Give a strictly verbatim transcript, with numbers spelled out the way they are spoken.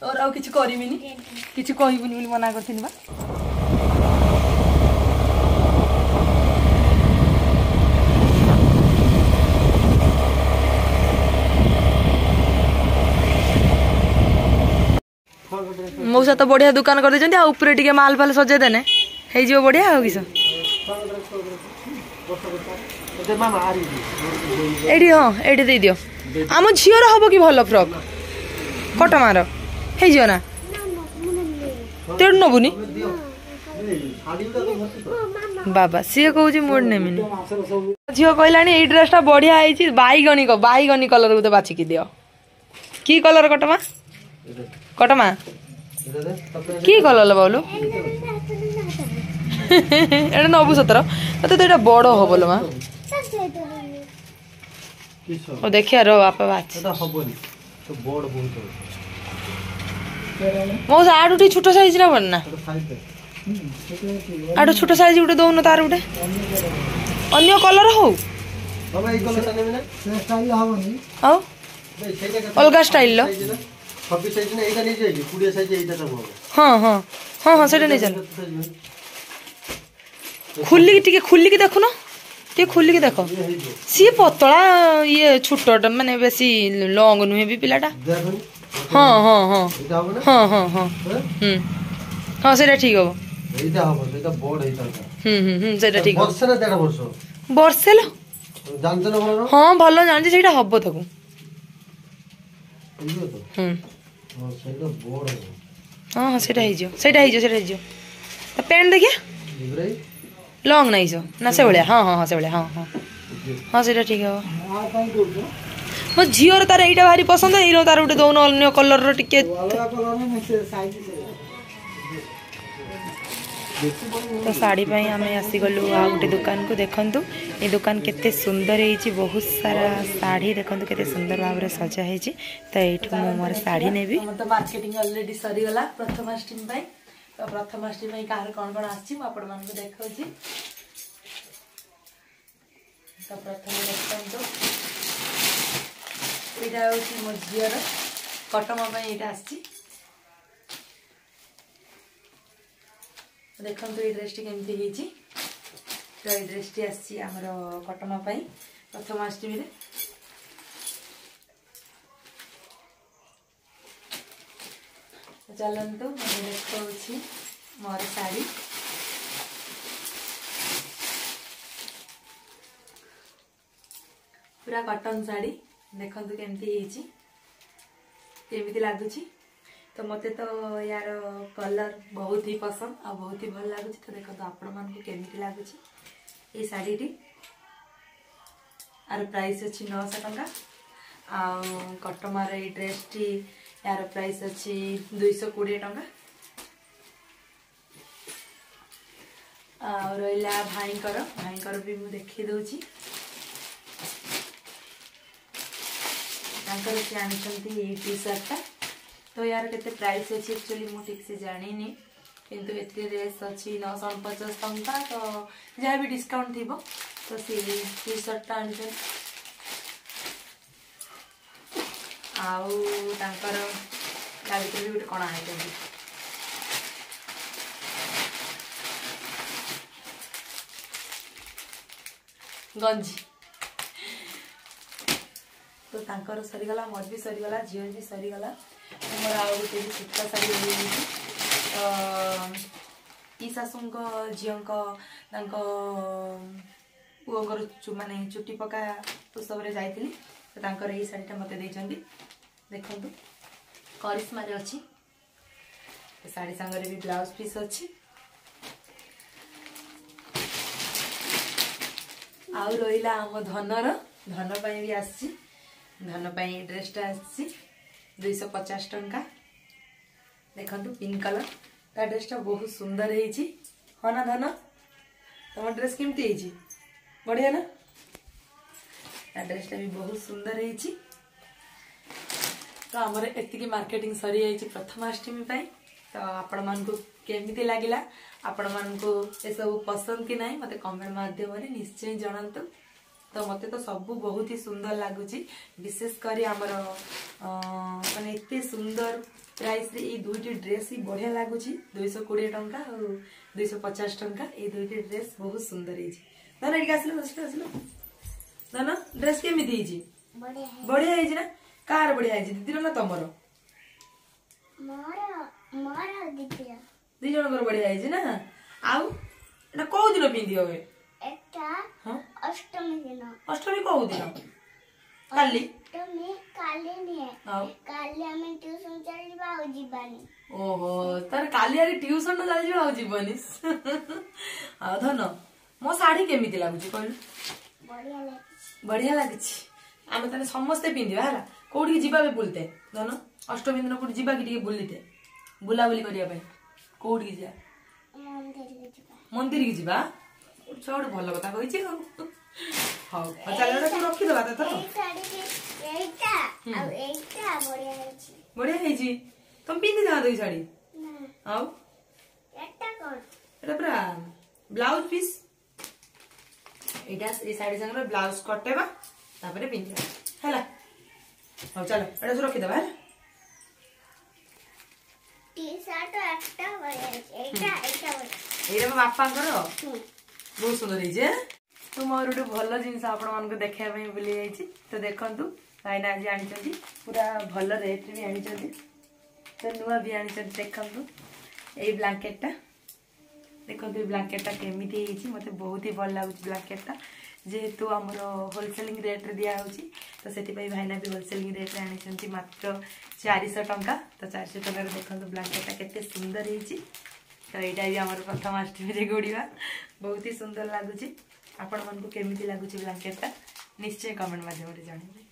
और आउ किछि करिमिनी किछि कहिबुनी बोली मना करथिनि बा मौसा तो बढ़िया दुकान कर देछन्ती आ ऊपर टिके माल फाल सजे देने हे जियो बढ़िया हो किस एडी हां एडी दे दियो आम झियर हबो कि भलो फ्रॉक कटमार हे जियो ना तेड नबुनी बाबा सी कहूँ मोड़ नेमिनी झील कहलानी ये ड्रेसटा बढ़िया है बैगनी बैगनी कलर गोटे बाछिकी दियो कि कलर कटमा कटमा कि कलर बाबू एटा नबु सतर मत तो बड़ हम लो माँ देखिए रो बापा बाछ मो आठ टी छोट साइज ना बन ना आठ छोट साइज गोटे दौन तार गोटे अन्य कलर हो अलग स्टाइल लो हाँ हाँ हाँ हाँ से चल खुलिक टे खुलिक देखुन टे खुलिक देख सी पतला ये छोट माने बेसी लंग नुहे भी पिलाटा हाँ हाँ हाँ हाँ हाँ हाँ हाँ से ठीक हम ठीक वर्षे लो हाँ भल जानी से हम ताकू हाँ हाँ से पैंट देखिए लंग नहीं ना से भाया हाँ हाँ हाँ से भाया हाँ हाँ हाँ से ठीक है मो झीर तार यहाँ भारी पसंद ये तार गोटे दौन अन्य कलर टिके तो साड़ी पाई आम आसीगलु आ गोटे दुकान को देखु ये दुकान केते सुंदर है बहुत सारा साड़ी देखु केते सुंदर भाव में सजा है तो ये मोर साड़ी नेबी तो मार्केटिंग ऑलरेडी सरीगला प्रथमाष्टमी पाई तो प्रथमाष्टमी कहार कौन कौन आछि मु आपण मान को देखौछि तो प्रथम देखंतु एटा होछि मोर झियर कटमा पाई एटा आछि देखो ये ड्रेस टी केमती होती तो ये ड्रेस टी आसी आमर कटमा प्रथमाष्टमी रे चलतु देखा मोर साड़ी पूरा कटन साड़ी देखो केमती केमती लगुच तो मते तो यार कलर बहुत ही पसंद आ बहुत ही भल लगुच तो देखो तो आपण मान को केमिति लगुच ये साड़ी टी यार प्राइस अछि नौ सौ टका आ कटमार ये ड्रेस टी यार प्राइस अछि दो सौ बीस टका आ रोइला भाईकर भाईकर भी मु देखि दोछि तांकर से आनिसंती ये टी शर्ट टा तो यार केते प्राइस अच्छी एक्चुअली मु ठीक से जानी नहीं किंतु एते रेस अच्छी नौ सौ पचास टंका तो जहाँ भी डिस्काउंट थी तो सी टी शर्ट टा आनी आउ तांकर ता भीतर भी गोटे कण आनी गंजी तो तांकर सरीगला मोर भी सरीगला झील भी सरीगला मोर आ गोटे भी सूता साड़ी तो ई शाशुंक झील पुअर माने चुटी पका उत्सव जाइली तो तांकर ये शाढ़ीटा मत देखु करिश्मा रे अच्छी शाढ़ी सांगरे भी ब्लाउज पीस अच्छी आउ रहिला आम धनर धन पाई भी आसी धन पाई ड्रेसटा आसी दुई सौ पचास टंका देखु पिंक कलर ता ड्रेसटा बहुत सुंदर है हाँ ना धन तुम ड्रेस केमती है बढ़िया ना ता ड्रेसटा भी बहुत सुंदर है तो आमर एतिकी मार्केटिंग सरी जाइए प्रथमाष्टमी पाई तो आपण मान को केमिति लागिला आपण मान को ए सब पसंद कि नहीं मते कमेंट माध्यम रे निश्चय जणांतु तो मते तो सब बहुत ही सुंदर लगुच विशेष करी आमर माने इतने सुंदर प्राइस रे ये दुईटी ड्रेस ही बढ़िया लगुच दुईश कोड़े टंका और दुईश पचास टंका ये दुईटी ड्रेस बहुत सुंदर है। धन ये आसल आसल धन ड्रेस केमी बढ़िया है ना कार बढ़िया है दीदी ना तुमर दी जन बढ़िया है ना आउ एटा कौ दिन पिंधि हे अष्टमी दिन अष्टमी कौ दिन काली अष्टमी काली नहीं आउ काली हमें ट्यूशन चल जाओ जीवानी ओहो तार काली आरी ट्यूशन चल जाओ जीवानी आ धन मो साड़ी केमिति लागुची कहलु बढ़िया लागी बढ़िया लागिची आमे तने समस्त पिंधिबा हला कोठी जीवा बे बुलते धन अष्टमी दिन कोठी जीवा कि टिके बुलिते बुला बुली करिया पई कोठी जा मंदिर के जीवा मंदिर की जीवा छोड़ भल कथा कहिछि हां चल एटा तू रखी दबा त ए साड़ी के एटा आ एटा बढ़िया है बढ़िया है तुम पिंधि था दई साड़ी ना आउ एटा कोन एटा पूरा ब्लाउज पीस एटा ए साड़ी संग ब्लाउज कटेबा तापरे पिंधि हला हां चलो एटा तू रखी दबा हला टी शर्ट एकटा बढ़िया है एटा एटा बढ़िया एरा बापा करो बहुत सुंदर है तो मोर गोटे भल जिन आपण देखा बुली जाइए तो देखु भाईना आज आनी पूरा भल रेट भी आनी तो नुआ भी आनी देखु यही ब्लांकेटा देखो ये ब्लांकेटा केमी मत बहुत ही भल लगुच ब्लांकेटा जेहेतु आमर होलसेलिंग रेट रे दिया होची तो से भाईना भी होलसेलिंग रेट रे आनी मात्र चार सौ टंका तो चार सौ टंका देखो ब्लांकेटा केते सुंदर है तो यहाँ भी आम प्रथम अष्टमी गोड़ा बहुत ही सुंदर लगुच आपण मन को केमी लगुच ब्लांकेटा निश्चय कमेंट माध्यम जानवे।